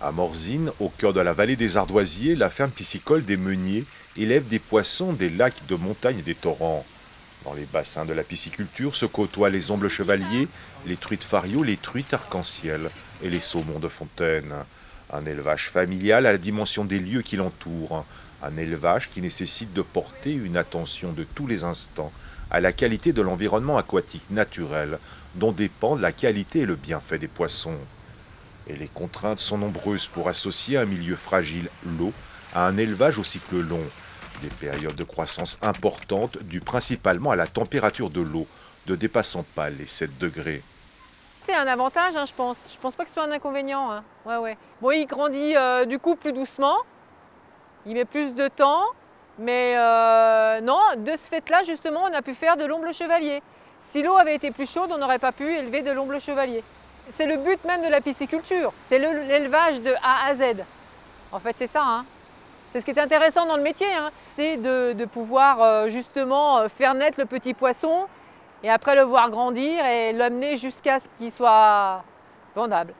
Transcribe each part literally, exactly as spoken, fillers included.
À Morzine, au cœur de la vallée des Ardoisiers, la ferme piscicole des Meuniers élève des poissons des lacs de montagne et des torrents. Dans les bassins de la pisciculture se côtoient les ombles chevaliers, les truites fario, les truites arc-en-ciel et les saumons de fontaine. Un élevage familial à la dimension des lieux qui l'entourent. Un élevage qui nécessite de porter une attention de tous les instants à la qualité de l'environnement aquatique naturel dont dépendent la qualité et le bienfait des poissons. Et les contraintes sont nombreuses pour associer un milieu fragile, l'eau, à un élevage au cycle long. Des périodes de croissance importantes dues principalement à la température de l'eau, ne dépassant pas les sept degrés. C'est un avantage, hein, je pense. Je pense pas que ce soit un inconvénient. Hein. Ouais, ouais. Bon, il grandit euh, du coup plus doucement. Il met plus de temps. Mais euh, non, de ce fait-là, justement, on a pu faire de l'omble chevalier. Si l'eau avait été plus chaude, on n'aurait pas pu élever de l'omble chevalier. C'est le but même de la pisciculture. C'est l'élevage de A à Z. En fait, c'est ça. Hein. C'est ce qui est intéressant dans le métier. Hein. C'est de, de pouvoir euh, justement faire naître le petit poisson et après le voir grandir et l'amener jusqu'à ce qu'il soit vendable.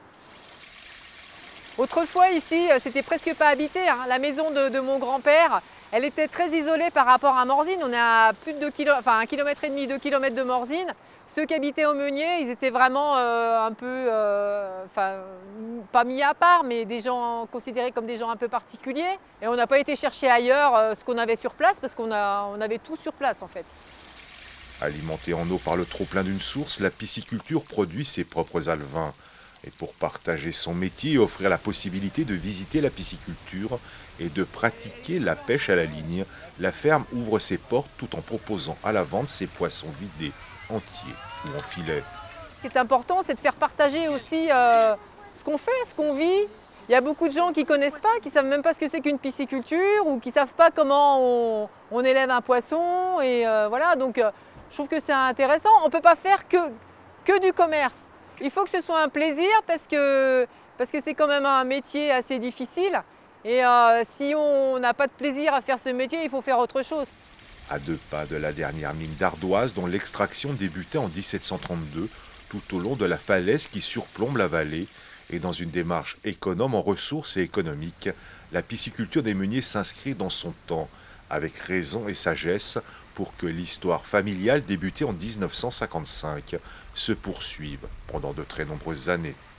Autrefois, ici, c'était presque pas habité. Hein. La maison de, de mon grand-père, elle était très isolée par rapport à Morzine. On est à plus de deux kilomètres, enfin un kilomètre et demi, deux kilomètres de Morzine. Ceux qui habitaient au Meunier, ils étaient vraiment euh, un peu, euh, enfin, pas mis à part, mais des gens considérés comme des gens un peu particuliers. Et on n'a pas été chercher ailleurs euh, ce qu'on avait sur place parce qu'on a, on avait tout sur place en fait. Alimentée en eau par le trop-plein d'une source, la pisciculture produit ses propres alevins. Et pour partager son métier et offrir la possibilité de visiter la pisciculture et de pratiquer la pêche à la ligne, la ferme ouvre ses portes tout en proposant à la vente ses poissons vidés, entiers ou en filet. Ce qui est important, c'est de faire partager aussi euh, ce qu'on fait, ce qu'on vit. Il y a beaucoup de gens qui ne connaissent pas, qui ne savent même pas ce que c'est qu'une pisciculture ou qui ne savent pas comment on, on élève un poisson. Et euh, voilà, donc euh, je trouve que c'est intéressant. On ne peut pas faire que, que du commerce. Il faut que ce soit un plaisir parce que parce que c'est quand même un métier assez difficile. Et euh, si on n'a pas de plaisir à faire ce métier, il faut faire autre chose. À deux pas de la dernière mine d'ardoise dont l'extraction débutait en mille sept cent trente-deux, tout au long de la falaise qui surplombe la vallée, et dans une démarche économe en ressources et économiques, la pisciculture des Meuniers s'inscrit dans son temps, avec raison et sagesse, pour que l'histoire familiale débutée en mille neuf cent cinquante-cinq se poursuive pendant de très nombreuses années.